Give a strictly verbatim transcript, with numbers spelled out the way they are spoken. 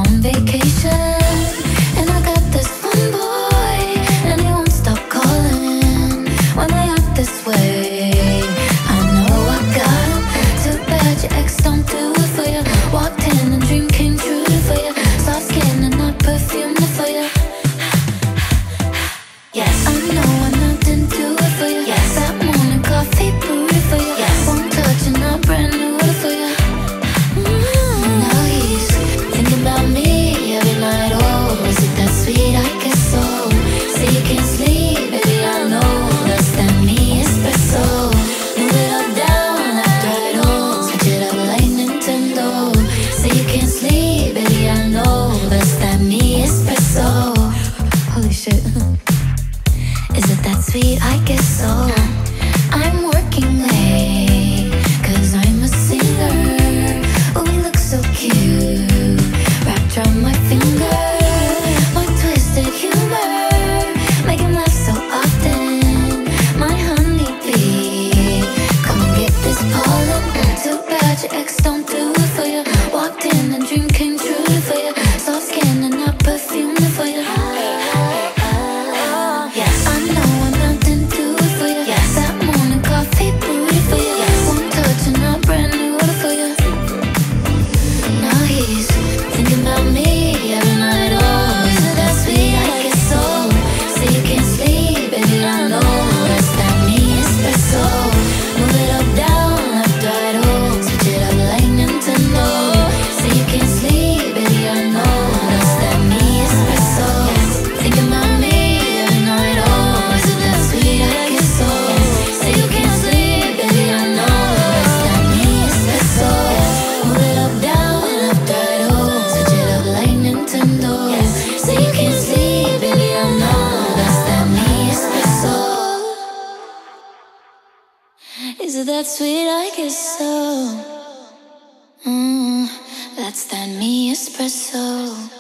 on vacation, and I got this one boy, and he won't stop calling when I act this way. I know I got him. Too bad your ex don't do it for you. Walked in and dream came true for you. Soft skin and not perfume for you. Yes, I know I nothing do it for you. Yes, that morning coffee brewed for you. Yes, one touch and I brand new it for you. Mm. Now he's thinking about me every night. Oh, is it that sweet? I guess so. Say you can't sleep, baby, I know that's that me espresso. Move it up, down, left, right, oh, switch it up like Nintendo. Say you can't sleep, baby, I know that's that me espresso. Holy shit. Is it that sweet? I guess so. I'm working late, cause I'm a singer. Oh, we look so cute, wrapped around my finger. My twisted humor, make him laugh so often. My honeybee, come and get this pollen. Too bad your ex don't do it for you. Walked in and dream came true for you. Soft skin and not perfume for you. Is it that sweet? I guess so. Mm, that's that me espresso.